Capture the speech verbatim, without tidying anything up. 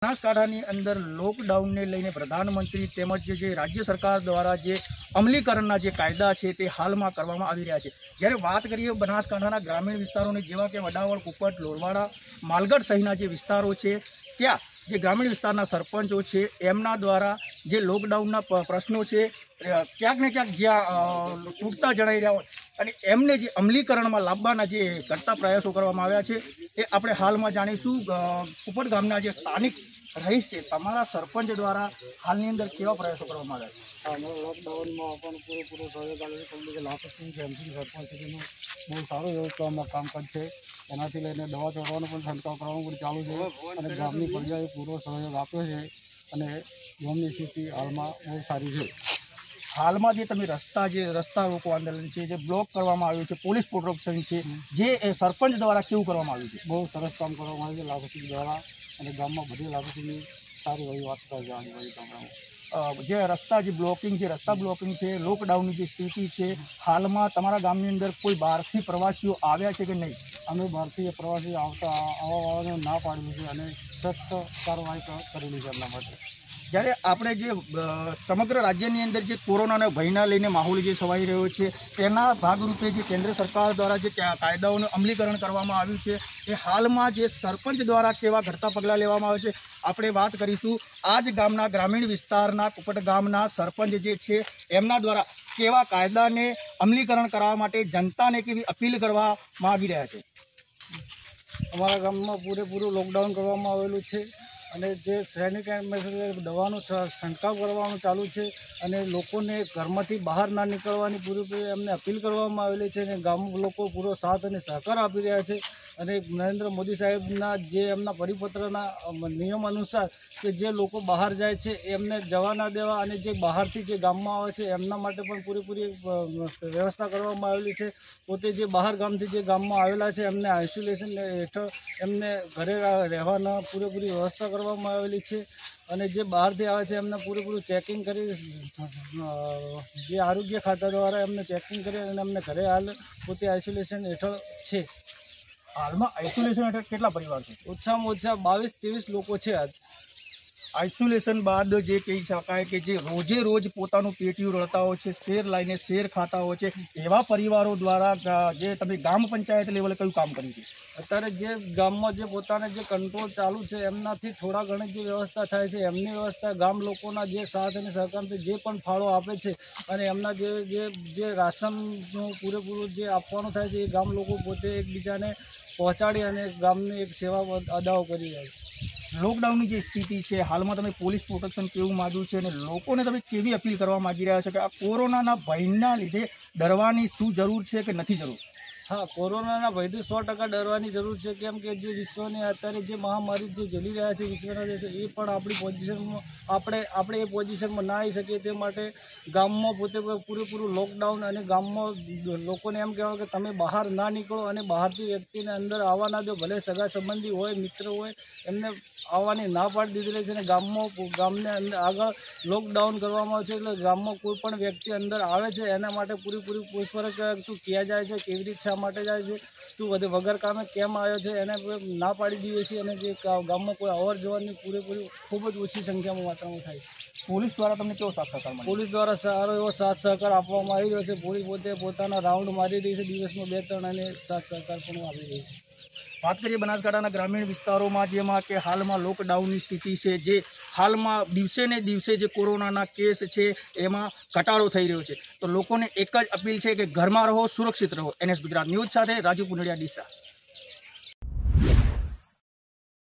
બનાસકાંઠાની અંદર લોકડાઉનને લઈને પ્રધાનમંત્રી તેમજ જે રાજ્ય સરકાર દ્વારા જે અમલીકરણના જે કાયદા છે તે હાલમાં કરવામાં આવી રહ્યા છે। જ્યારે વાત કરીએ બનાસકાંઠાના ગ્રામીણ વિસ્તારોની, જેવા કે વડાવળ, કુપટ, લોરવાડા, માલગઢ સહિતના જે વિસ્તારો છે, ત્યાં જે ગ્રામીણ વિસ્તારના સરપંચો છે એમના દ્વારા જે લોકડાઉનના પ્રશ્નો છે ક્યાંક ને ક્યાંક જ્યાં તૂટતા જણાઈ રહ્યા હોય અને એમને જે અમલીકરણમાં લાવવાના જે કરતા પ્રયાસો કરવામાં આવ્યા છે એ આપણે હાલમાં જાણીશું। કુપટ ગામના જે સ્થાનિક રહીશ છે, તમારા સરપંચ દ્વારા હાલની અંદર કેવા પ્રયાસો કરવામાં આવ્યા છે? અમારા લોકડાઉનમાં પણ પૂરેપૂરો સહયોગ આવે છે, કેમ કે લાખોસિંહ છે એમસી સરપંચ સુધીનું બહુ સારું એવું કામમાં કામકાજ છે। એનાથી લઈને દવા ચડવાનો પણ છંટકાવ કરવાનું પણ ચાલુ છે અને ગામની પ્રજાએ પૂરો સહયોગ આપ્યો છે અને ગામની સ્થિતિ હાલમાં બહુ સારી છે। હાલમાં જે તમે રસ્તા જે રસ્તા રોકો આંદોલન છે, જે બ્લોક કરવામાં આવ્યું છે, પોલીસ પ્રોટેક્શન છે, જે સરપંચ દ્વારા કેવું કરવામાં આવ્યું છે? બહુ સરસ કામ કરવામાં આવ્યું છે લાખોસિંહ દ્વારા અને ગામમાં બધી લાખોસિંહની સારી એવી વાત કરી આવી ગામડામાં। જે રસ્તા જે બ્લોકિંગ છે, રસ્તા બ્લોકિંગ છે, લોકડાઉનની જે સ્થિતિ છે, હાલમાં તમારા ગામની અંદર કોઈ બહારથી પ્રવાસીઓ આવ્યા છે કે નહીં? અમે બહારથી પ્રવાસી આવતા આવવાવાળાને ના પાડેલું છે અને સખ્ત કાર્યવાહી કરેલી છે એમના માટે। જ્યારે આપણે જે સમગ્ર રાજ્યની અંદર જે કોરોનાના ભયના લઈને માહોલ જે છવાઈ રહ્યો છે, તેના ભાગરૂપે જે કેન્દ્ર સરકાર દ્વારા જે કાયદાઓનું અમલીકરણ કરવામાં આવ્યું છે, એ હાલમાં જે સરપંચ દ્વારા કેવા ઘટતા પગલાં લેવામાં આવે છે આપણે વાત કરીશું। આ જ ગામના ગ્રામીણ વિસ્તારના કુપટ ગામના સરપંચ જે છે એમના દ્વારા કેવા કાયદાને અમલીકરણ કરવા માટે જનતાને કેવી અપીલ કરવામાં આવી રહ્યા છે? અમારા ગામમાં પૂરેપૂરું લોકડાઉન કરવામાં આવેલું છે અને જે સેનિટાઇઝર દવાનું છંટકાવ કરવાનું ચાલુ છે અને લોકોને ઘરમાંથી બહાર ના નીકળવાની પૂરેપૂરી એમને અપીલ કરવામાં આવેલી છે અને ગામ લોકો પૂરો સાથ અને સહકાર આપી રહ્યા છે। અને નરેન્દ્ર મોદી સાહેબના જે એમના પરિપત્રના નિયમ અનુસાર કે જે લોકો બહાર જાય છે એમને જવા ના દેવા અને જે બહારથી જે ગામમાં આવે છે એમના માટે પણ પૂરેપૂરી વ્યવસ્થા કરવામાં આવેલી છે। પોતે જે બહાર ગામથી જે ગામમાં આવેલા છે એમને આઇસોલેશન હેઠળ એમને ઘરે રહેવાના પૂરેપૂરી વ્યવસ્થા કરવામાં આવેલી છે અને જે બહારથી આવે છે એમને પૂરેપૂરું ચેકિંગ કરી જે આરોગ્ય ખાતા દ્વારા એમને ચેકિંગ કરી અને એમને ઘરે હાલ પોતે આઇસોલેશન હેઠળ છે। હાલમાં આઇસોલેશન હેઠળ કેટલા પરિવાર છે? ઓછામાં ઓછા બાવીસ ત્રેવીસ લોકો છે। આઇસોલેશન બાદ જે કહી શકાય કે જે રોજે રોજ પોતાનું પેટીયું રળતા હોય છે, શેર લાવીને શેર ખાતા હોય છે, એવા પરિવારો દ્વારા જે તમે ગ્રામ પંચાયત લેવલે કયું કામ કર્યું છે? અત્યારે જે ગામમાં જે પોતાને જે કંટ્રોલ ચાલુ છે એમનાથી થોડા ઘણી જે વ્યવસ્થા થાય છે એમની વ્યવસ્થા ગામ લોકોના જે સાથ અને સહકારથી જે પણ ફાળો આપે છે અને એમના જે જે જે રાશનનું પૂરેપૂરું જે આપવાનું થાય છે એ ગામ લોકો પોતે એકબીજાને પહોંચાડી અને ગામની એક સેવા અદાઓ કરી રહ્યા છે। લોકડાઉનની જે સ્થિતિ છે, હાલમાં તમે પોલીસ પ્રોટેક્શન કેવું માંગ્યું છે અને લોકોને તમે કેવી અપીલ કરવા માગી રહ્યા છો કે આ કોરોનાના ભયના લીધે ડરવાની શું જરૂર છે કે નથી જરૂર? હા, કોરોનાના ભયથી સો ટકા ડરવાની જરૂર છે, કેમ કે જે વિશ્વને અત્યારે જે મહામારી જે ઝીલી રહ્યા છે વિશ્વના દેશો, એ પણ આપણી પોઝિશનમાં આપણે આપણે એ પોઝિશનમાં ના આવી શકીએ તે માટે ગામમાં પોતે પૂરેપૂરું લોકડાઉન અને ગામમાં લોકોને એમ કહેવાય કે તમે બહાર ના નીકળો અને બહારથી વ્યક્તિને અંદર આવવા ના દો, ભલે સગા સંબંધી હોય, મિત્ર હોય, એમને આવવાની ના પાડી દીધેલી છે અને ગામમાં ગામને અંદર આગળ લોકડાઉન કરવામાં આવે છે એટલે ગામમાં કોઈ પણ વ્યક્તિ અંદર આવે છે એના માટે પૂરેપૂરી પૂછપરછ તું ક્યાં જાય છે, કેવી રીતે શા માટે જાય છે, તું બધે વગર કામે કેમ આવ્યો છે, એને ના પાડી દઈએ છીએ અને જે ગામમાં કોઈ અવર જવરની પૂરેપૂરી ખૂબ જ ઓછી સંખ્યામાં માત્રામાં થાય છે। પોલીસ દ્વારા તમને કેવો સાથ સહકાર મળે? પોલીસ દ્વારા સારો એવો સાથ સહકાર આપવામાં આવી રહ્યો છે। પોલીસ પોતે પોતાના રાઉન્ડ મારી રહી છે, દિવસમાં બે ત્રણ અને સાથ સહકાર પણ આપી રહી છે। વાત કરીએ બનાસકાંઠાના ગ્રામીણ વિસ્તારોમાં, જેમાં કે હાલમાં લોકડાઉનની સ્થિતિ છે, જે હાલમાં દિવસે ને દિવસે જે કોરોનાના કેસ છે એમાં ઘટાડો થઈ રહ્યો છે, તો લોકોને એક જ અપીલ છે કે ઘરમાં રહો, સુરક્ષિત રહો। એનએસ ગુજરાત ન્યૂઝ સાથે રાજુ પુનડિયા, ડીસા।